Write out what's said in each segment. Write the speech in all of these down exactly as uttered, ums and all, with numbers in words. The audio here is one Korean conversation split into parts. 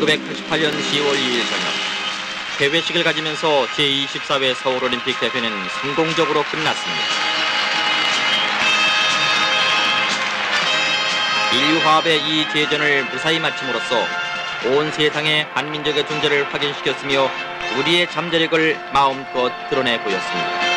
천구백팔십팔 년 시월 이 일 저녁 개회식을 가지면서 제이십사 회 서울올림픽 대회는 성공적으로 끝났습니다. 인류화합의 이 제전을 무사히 마침으로써 온 세상에 한민족의 존재를 확인시켰으며 우리의 잠재력을 마음껏 드러내 보였습니다.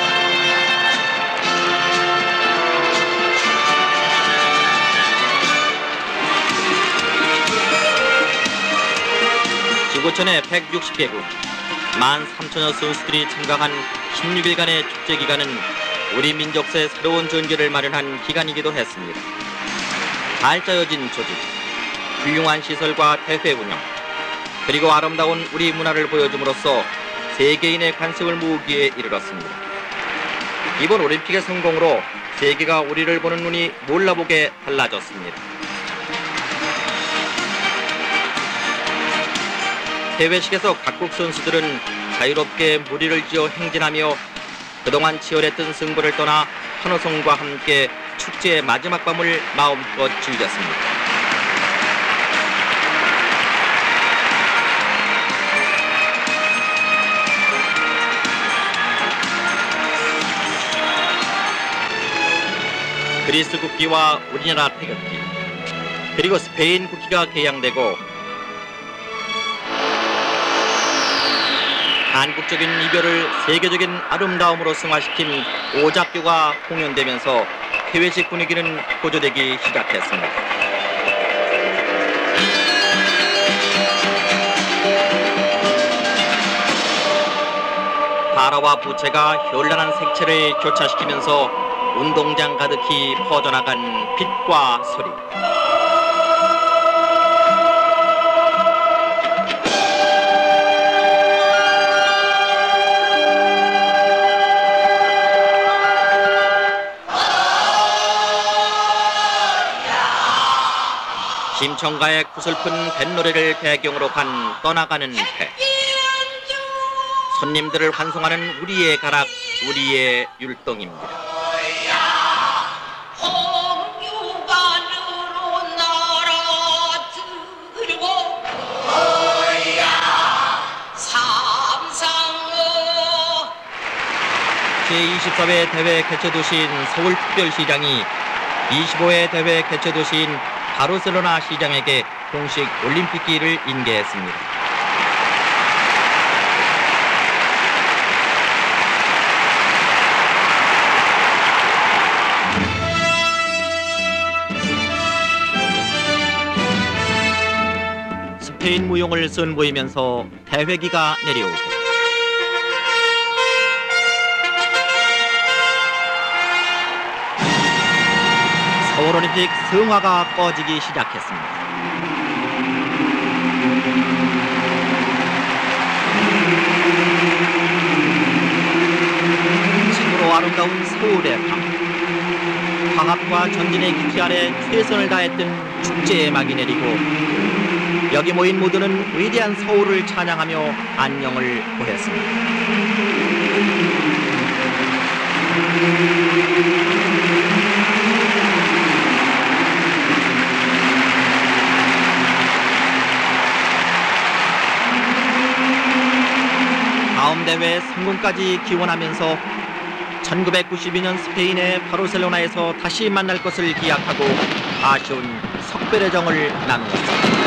지구촌의 백육십 개국, 만 삼천여 선수들이 참가한 십육 일간의 축제 기간은 우리 민족사의 새로운 전개를 마련한 기간이기도 했습니다. 잘 짜여진 조직, 훌륭한 시설과 대회 운영, 그리고 아름다운 우리 문화를 보여줌으로써 세계인의 관심을 모으기에 이르렀습니다. 이번 올림픽의 성공으로 세계가 우리를 보는 눈이 몰라보게 달라졌습니다. 대회식에서 각국 선수들은 자유롭게 무리를 지어 행진하며 그동안 치열했던 승부를 떠나 환호성과 함께 축제의 마지막 밤을 마음껏 즐겼습니다. 그리스 국기와 우리나라 태극기, 그리고 스페인 국기가 개양되고 한국적인 이별을 세계적인 아름다움으로 승화시킨 오작교가 공연되면서 개회식 분위기는 고조되기 시작했습니다. 바라와 부채가 현란한 색채를 교차시키면서 운동장 가득히 퍼져나간 빛과 소리. 심청가의 구슬픈 뱃노래를 배경으로 한 떠나가는 배. 손님들을 환송하는 우리의 가락, 우리의 율동입니다. 제이십사 회 대회 개최도시인 서울특별시장이 이십오 회 대회 개최도시인 바르셀로나 시장에게 공식 올림픽 기를 인계했습니다. 스페인 무용을 선보이면서 대회기가 내려오고 서울올림픽 성화가 꺼지기 시작했습니다. 지구로 아름다운 서울의 밤, 화합과 전진의 기치 아래 최선을 다했던 축제의 막이 내리고 여기 모인 모두는 위대한 서울을 찬양하며 안녕을 보냈습니다. 다음 대회 성공까지 기원하면서 천구백구십이 년 스페인의 바르셀로나에서 다시 만날 것을 기약하고 아쉬운 석별의 정을 나누었습니다.